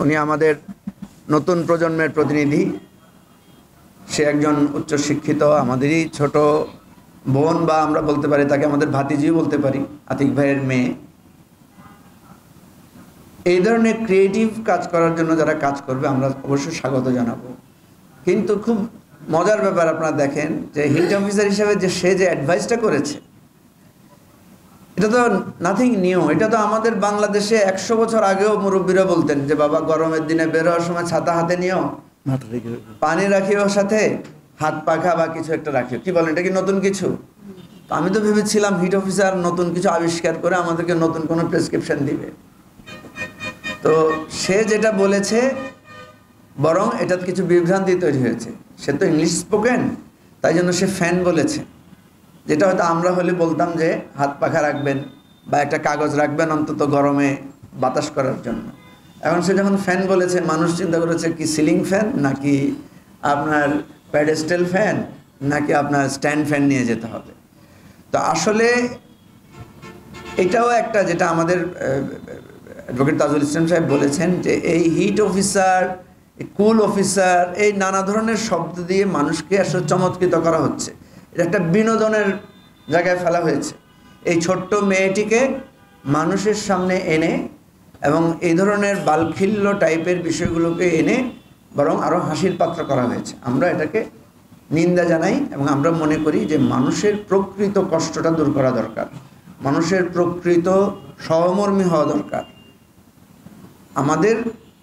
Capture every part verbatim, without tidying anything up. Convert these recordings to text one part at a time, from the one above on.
উনি আমাদের নতুন প্রজন্মের প্রতিনিধি। সে একজন উচ্চশিক্ষিত, আমাদেরই ছোট বোন, বা আমরা বলতে পারি তাকে আমাদের ভাতিজি বলতে পারি, আতিক ভাইয়ের মেয়ে। এই ধরনের ক্রিয়েটিভ কাজ করার জন্য যারা কাজ করবে আমরা অবশ্যই স্বাগত জানাবো। কিন্তু খুব মজার ব্যাপার, আপনারা দেখেন যে হিট অফিসার হিসেবে যে সে যে অ্যাডভাইসটা করেছে, এটা তো নাথিং নিউ। এটা তো আমাদের বাংলাদেশে একশো বছর আগেও মুরব্বীরা বলতেন যে বাবা গরমের দিনে বের হওয়ার সময় ছাতা হাতে নিও, পানি রাখিও, সাথে হাত পাখা বা কিছু একটা রাখিও। কি বলেন, এটা কি নতুন কিছু? আমি তো ভেবেছিলাম হিট অফিসার নতুন কিছু আবিষ্কার করে আমাদেরকে নতুন কোনো প্রেসক্রিপশন দিবে। তো সে যেটা বলেছে, বরং এটা কিছু বিভ্রান্তি তৈরি হয়েছে। সে তো ইংলিশ স্পোকেন, তাই জন্য সে ফ্যান বলেছে, যেটা হয়তো আমরা হলে বলতাম যে হাত পাখা রাখবেন বা একটা কাগজ রাখবেন অন্তত গরমে বাতাস করার জন্য। এখন সে যখন ফ্যান বলেছে, মানুষ চিন্তা করেছে কি সিলিং ফ্যান, নাকি আপনার প্যাডেস্টেল ফ্যান, নাকি আপনার স্ট্যান্ড ফ্যান নিয়ে যেতে হবে। তো আসলে এটাও একটা, যেটা আমাদের অ্যাডভোকেট তাজুল ইসলাম সাহেব বলেছেন, যে এই হিট অফিসার, কুল অফিসার, এই নানা ধরনের শব্দ দিয়ে মানুষকে আসলে চমৎকৃত করা হচ্ছে। এটা একটা বিনোদনের জায়গায় ফেলা হয়েছে। এই ছোট্ট মেয়েটিকে মানুষের সামনে এনে এবং এই ধরনের বালখিল্য টাইপের বিষয়গুলোকে এনে বরং আরও হাসির পাত্র করা হয়েছে। আমরা এটাকে নিন্দা জানাই এবং আমরা মনে করি যে মানুষের প্রকৃত কষ্টটা দূর করা দরকার, মানুষের প্রকৃত সহমর্মী হওয়া দরকার। আমাদের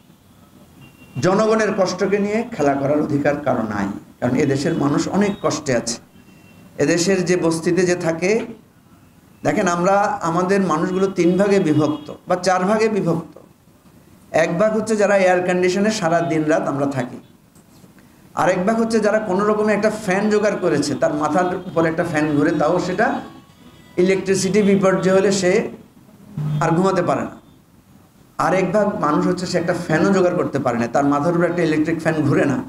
জনগণের কষ্টকে নিয়ে খেলা করার অধিকার কারো নাই, কারণ এদেশের মানুষ অনেক কষ্টে আছে। এদেশের যে বস্তিতে যে থাকে, দেখেন আমরা আমাদের মানুষগুলো তিন ভাগে বিভক্ত বা চার ভাগে বিভক্ত। এক ভাগ হচ্ছে যারা এয়ার কন্ডিশনে সারা দিন রাত আমরা থাকি, আরেক ভাগ হচ্ছে যারা কোনো রকমের একটা ফ্যান জোগাড় করেছে, তার মাথার উপরে একটা ফ্যান ঘুরে, তাও সেটা ইলেকট্রিসিটি বিপর্যয় হলে সে আর ঘুমাতে পারে না। আরেক ভাগ মানুষ হচ্ছে সে একটা ফ্যানও জোগাড় করতে পারে না, তার মাথার উপরে একটা ইলেকট্রিক ফ্যান ঘুরে না।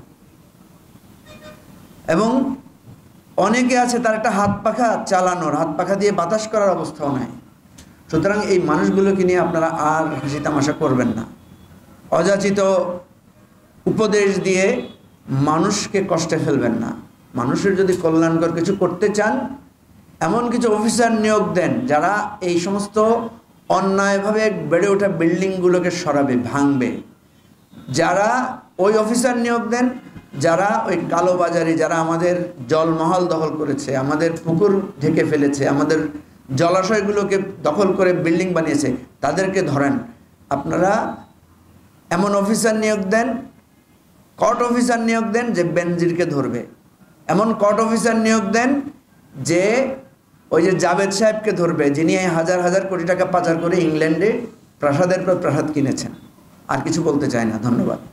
এবং অনেকে আছে তার একটা হাত পাখা চালানোর, হাত পাখা দিয়ে বাতাস করার অবস্থাও নাই। সুতরাং এই মানুষগুলোকে নিয়ে আপনারা আর হাসি তামাশা করবেন না। অযাচিত উপদেশ দিয়ে মানুষকে কষ্টে ফেলবেন না। মানুষের যদি কল্যাণকর কিছু করতে চান, এমন কিছু অফিসার নিয়োগ দেন যারা এই সমস্ত অন্যায়ভাবে বেড়ে ওঠা বিল্ডিংগুলোকে সরাবে, ভাঙবে। যারা ওই অফিসার নিয়োগ দেন যারা ওই কালোবাজারি, যারা আমাদের জলমহল দখল করেছে, আমাদের পুকুর ঢেকে ফেলেছে, আমাদের জলাশয়গুলোকে দখল করে বিল্ডিং বানিয়েছে, তাদেরকে ধরেন। আপনারা এমন অফিসার নিয়োগ দেন, কট অফিসার নিয়োগ দেন যে বেনজিরকে ধরবে। এমন কট অফিসার নিয়োগ দেন যে ওই যে জাভেদ সাহেবকে ধরবে, যিনি হাজার হাজার কোটি টাকা পাচার করে ইংল্যান্ডে প্রাসাদের পর প্রাসাদ কিনেছেন। আর কিছু বলতে চাই না, ধন্যবাদ।